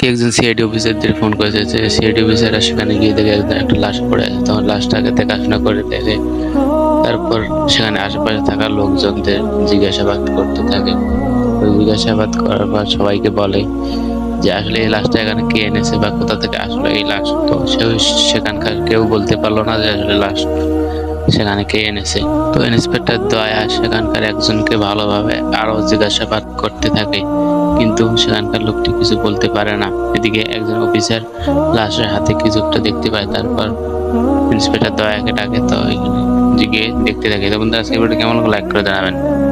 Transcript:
একজন সিআইডি অফিসারদের ফোন করেছে যে সিআইডি অফিসাররা সেখানে গিয়ে দেখে একজন একটা লাশ পড়ে আছে, তখন লাশটাকে দেখাশোনা করে দেখে, তারপর সেখানে আশেপাশে থাকা লোকজনদের জিজ্ঞাসাবাদ করতে থাকে। ওই জিজ্ঞাসাবাদ করার পর সবাইকে বলে যে আসলে এই লাশটা এখানে কে এনেছে বা কোথা থেকে আসলে এই লাশ। তো সেখানকার কেউ বলতে পারলো না যে আসলে লাশ সেখানে কে এনেছে। তো ইন্সপেক্টর দয়া সেখানকার একজনকে ভালোভাবে আরো জিজ্ঞাসাবাদ করতে থাকে, কিন্তু সেখানকার লোকটি কিছু বলতে পারে না। এদিকে একজন অফিসার লাশের হাতে কিছু একটা দেখতে পায়, তারপর ইন্সপেক্টর দয়াকে ডাকে। তো এখানে গিয়ে দেখতে থাকে। তো বন্ধুরা, আজকে ভিডিওটি কেমন লাগলো লাইক করে জানাবেন।